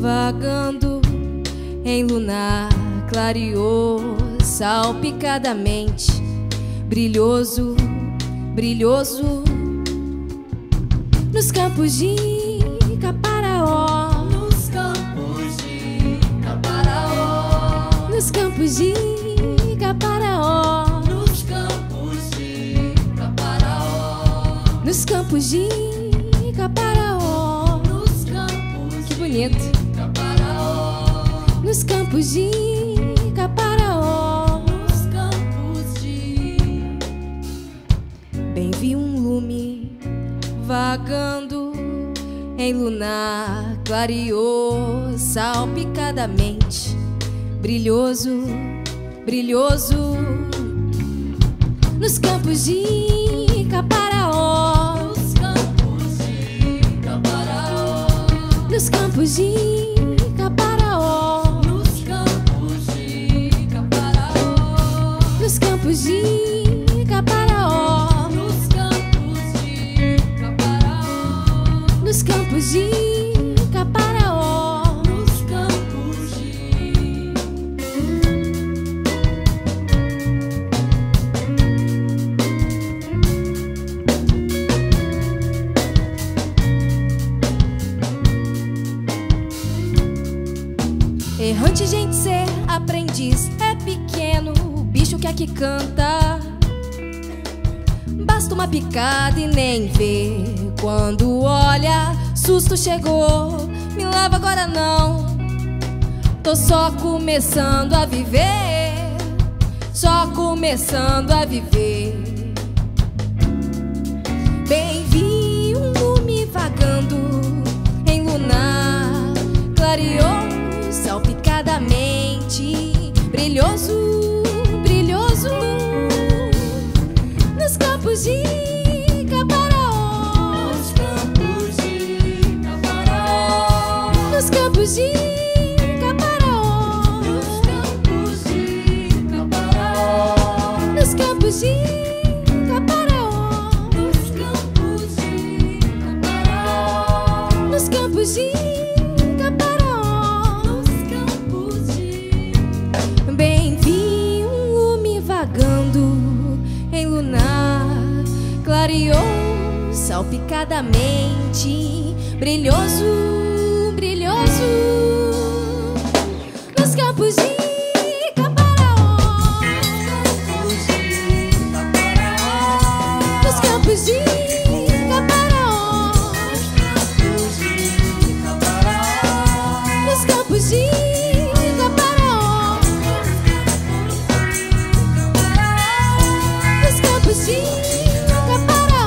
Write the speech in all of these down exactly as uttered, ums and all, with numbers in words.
vagando em lunar, clareou salpicadamente, brilhoso, brilhoso, nos campos de Caparaó, nos campos de Caparaó, nos campos de Caparaó, nos campos de Caparaó, nos campos de Caparaó, nos campos que bonito, de Caparaó, nos campos de Caparaó, nos campos de... bem vi um lume vagando em lunar, clareou salpicadamente, brilhoso, brilhoso, nos campos de Caparaó, nos campos de Caparaó, nos campos de Caparaó, nos campos de Caparaó, nos campos de Caparaó, nos campos de Caparaó, nos campos de Caparaó. nos campos de... Errante, gente, ser aprendiz é pequeno, o bicho que aqui canta. Basta uma picada e nem vê. Quando olha, susto chegou. Me leva agora não, tô só começando a viver, só começando a viver. Bem vi um lume vagando em lunar, clareou salpicadamente, brilhoso, brilhoso, nos campos de Caparaó, Nos campos de Caparaó, nos campos de Caparaó, nos campos de Caparaó, nos campos de Caparaó, nos campos de Caparaó, nos campos de Caparaó. nos campos de... Bem vi um lume vagando em lunar, clareou salpicadamente, brilhoso, brilhoso, nos campos de Caparaó, Nos campos de Caparaó, nos campos de Caparaó, nos campos de Caparaó, nos campos de Caparaó.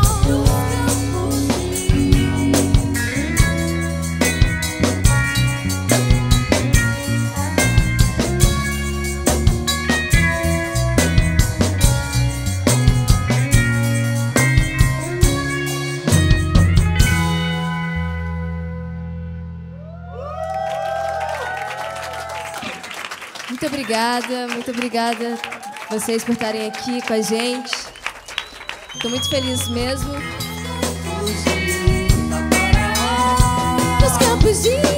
Muito obrigada, muito obrigada vocês por estarem aqui com a gente. Estou muito feliz mesmo. Nos campos de